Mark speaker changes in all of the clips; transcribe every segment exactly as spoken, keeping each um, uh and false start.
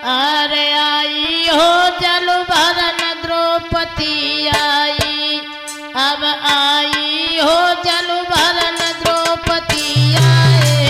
Speaker 1: अरे आई हो जल भरन द्रौपदी आई, अब आई हो जल भरन द्रौपदी आए।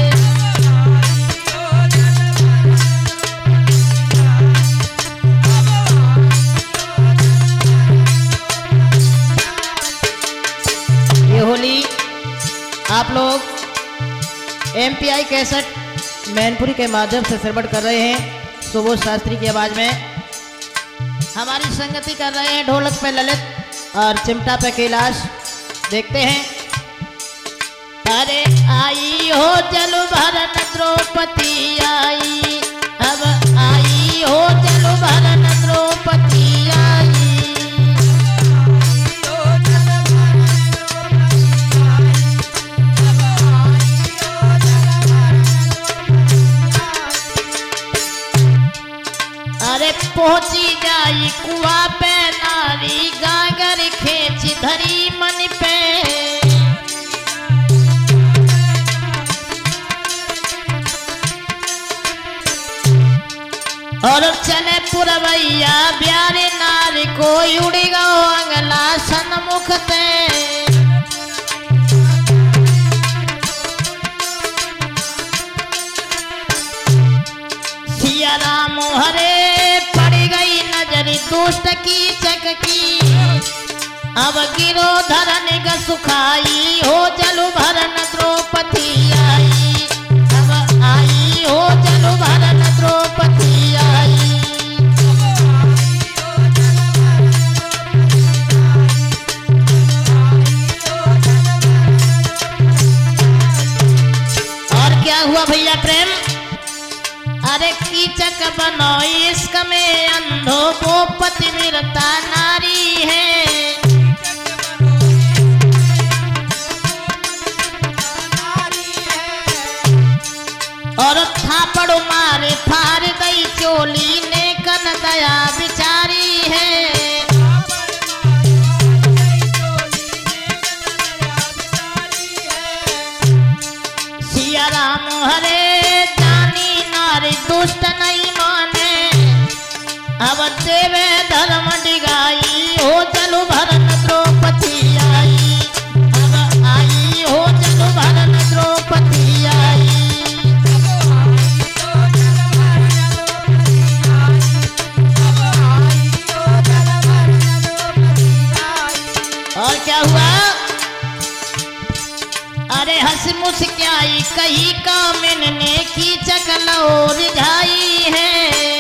Speaker 1: ये होली आप लोग M P I cassette Mainpuri के माध्यम से श्रवण कर रहे हैं। सुबोध शास्त्री की आवाज में हमारी संगति कर रहे हैं ढोलक पे ललित और चिमटा पे कैलाश। देखते हैं। अरे आई हो जल भरन द्रौपदी आई, अब आई हो जल भरन द्रौपदी आई। अरे पहुंची जाई कुआ पे नारी, गागर खेच धरी मन पे। और चले पुरवैया ब्यारे नारी को उड़ी गो अंगला सन्मुख ते। सिया राम हरे दुष्ट की चककी, अब गिरो धरन ग सुखाई हो जल भरन द्रौपदी आई, अब आई हो जल भरन द्रौपदी आई। और क्या हुआ भैया प्रेम? अरे कीचक बनो इश्क में अंधो वो पतिव्रता नारी है। और थापड़ मारे फार दई चोली ने कन दया बिचारी है। सिया राम हरे दुष्ट नहीं माने, अब देवे धर्म डिगाई हो जल भरन द्रौपदी आई, अब आई हो जल भरन द्रौपदी आई। और क्या हुआ? अरे हंस मुस्काई कही कामिन ने की चकलौर झाई है।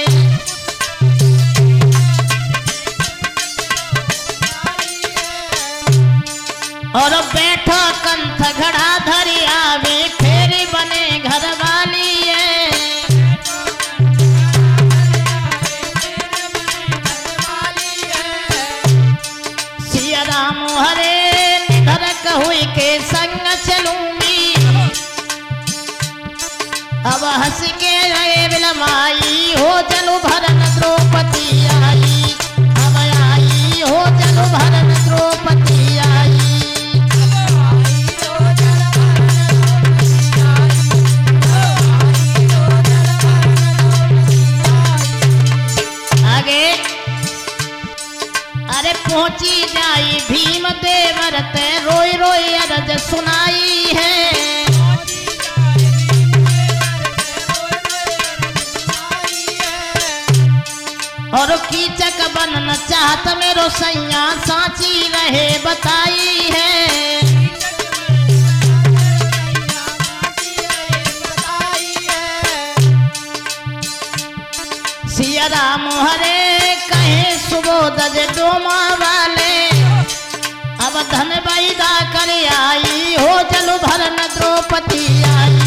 Speaker 1: और बैठा कंठ घड़ा धरी आवे फेरी बने घर वाली है। सिया राम हरे निधरक हुई के संग चलूंगी, अब हंस के रहे बिलमाई हो जल भरन द्रौपदी आई, अब आई हो जल भरन द्रौपदी आई। आगे अरे पहुंची जाई भीम देवरत रोई रोई अरज सुनाई है। और कीचक बनना चाहत मेरो सैया साची रहे बताई है। सिया राम हरे कहे सुबोध डोमा वाले, अब धन बैदा कर आई हो जल भरन द्रौपदी आई।